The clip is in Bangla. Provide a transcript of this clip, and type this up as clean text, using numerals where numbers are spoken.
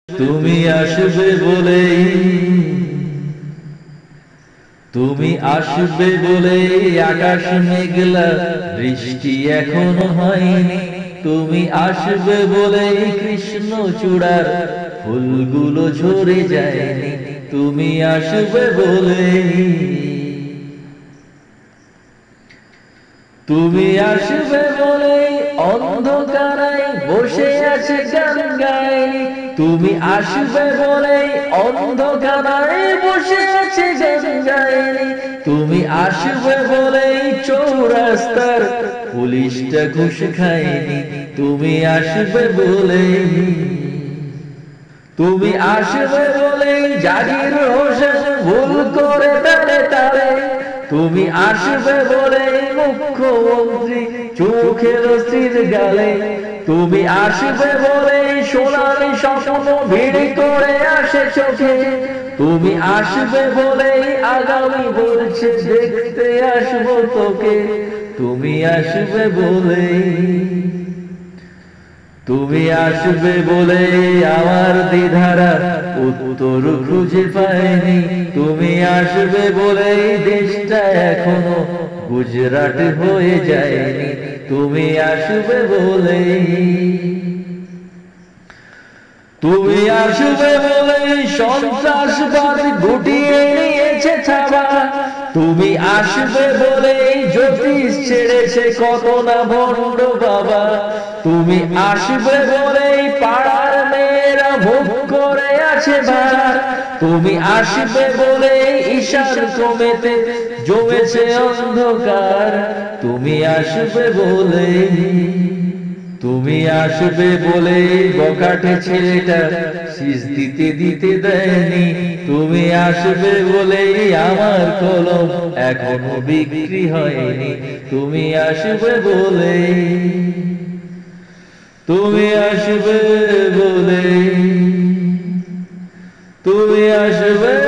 তুমি আসবে বলেই, তুমি আসবে বলেই আকাশ মেঘলা, বৃষ্টি এখনো হয়নি। তুমি আসবে বলেই কৃষ্ণচূড়ার ফুলগুলো ঝরে যায়নি। তুমি আসবে বলেই, তুমি আসবে বলেই অন্ধকারায় বসে আছে গান গায়নি। তুমি আসবে বলেই অন্ধকারায় বসে আছে গান গায়নি। তুমি আসবে বলেই চৌরাস্তার পুলিশটা ঘুষ খায়নি। তুমি আসবে বলেই, তুমি আসবে বলেই জাকির হোসেন ভুল করে তারে তারে। তুমি আসবে বলেই মুখ্যমন্ত্রী চোখের স্থির গালে। তুমি আসবে বলেই সোনালি স্বপ্ন ভিড় করে আসে চোখে। তুমি আসবে বলেই আগামী বলছে দেখতে আসবো তোকে। তুমি আসবে বলেই, তুমি আসবে বলে আমার দ্বিধারা উত্তর খুঁজে পায়নি। তুমি আসবে বলে দেশটা এখনো গুজরাট হয়ে যায়নি। তুমি আসবে বলে, তুমি আসবে বলে সন্ত্রাসবাদ গুটিয়ে নিয়েছে থাবা। তুমি আসবে বলে জ্যোতিষ ছেড়েছে কত না ভণ্ড বাবা। তুমি আসবে বলে পাড়ার মেয়েরা ভোগ করে আছে ভাড়া। তুমি আসবে বলে ঈশান কমেতে জমেছে অন্ধকার। তুমি আসবে বলে, তুমি আসবে বলে বকাটে ছেলেটা শীষ দিতে দিতে দেয়নি। তুমি আসবে বলে আমার কলম এখনো বিক্রি হয়নি। তুমি আসবে বলে, তুমি আসবে বলে, তুমি আসবে